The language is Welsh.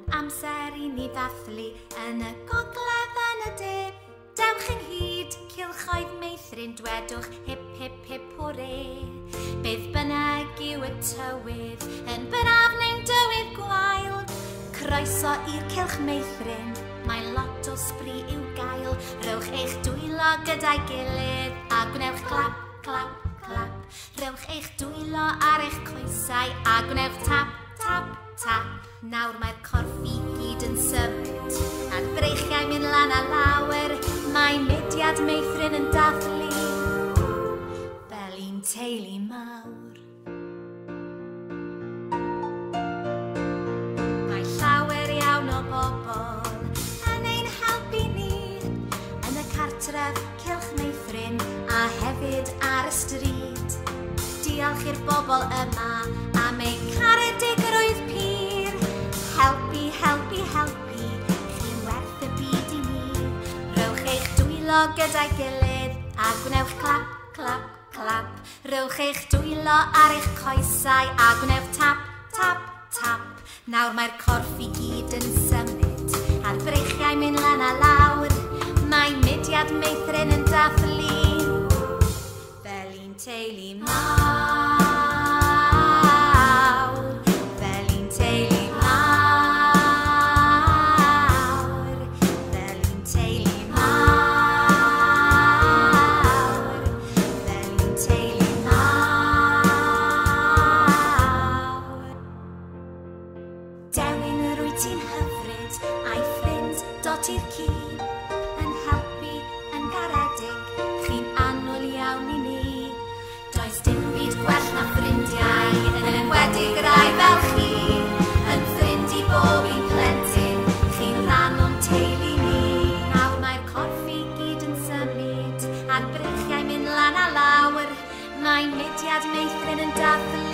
amser I ni ddathlu yn y gogledd yn y de. Dewch ynghyd, cylchoedd meithrin, dwedwch hip hip hip hwre. Bydd bynnag yw y tywydd, yn bynaf neu'n dywydd gwael. Croeso i'r cylch meithrin, mae lot o sbri i'w gael. Rhowch eich dwylo gyda'i gilydd, a gwnewch clap, clap, clap. Rhowch eich dwylo ar eich coesau, a gwnewch tap, tap, tap. Nawr mae'r corff I gyd yn symud, a'r breichiau mynd lan a lawer. Mae mudiad meithrin yn dathlu, fel un teulu mawr. Mae llawer iawn o bobl yn ein helpu ni, yn y cartref cylch meithrin, a hefyd ar y stryd. Diolch i'r bobl yma am ein caredigrwydd pur. Helpu, helpu, helpu, chi werth y byd I ni. Rhowch eich dwylo gyda'i gilydd, a gwnewch clap, clap, clap. Rhowch eich dwylo ar eich coesau, a gwnewch tap, tap, tap. Nawr mae'r corff I gyd yn symud, a'r breichiau mynd lan a lawr. Mae mudiad meithrin yn dathlu, fel un teulu mawr. Fel un teulu mawr. Fel un teulu mawr. Fel un teulu mawr. Dewin yr wyt ti'n hyfryd, a'i ffrind dot i'r cyd. Yn helpu, yn garedig, chi'n annwyl iawn I ni. Does dim byd gwell na ffrindiau, yn enwedig rai fel chi. Yn ffrind I bob un plentyn, chi'n rhan o'n teulu ni. Nawr mae'r corff I gyd yn symud, a'r breichiau mynd lan a lawr. Mae mudiad meithrin yn dathlu,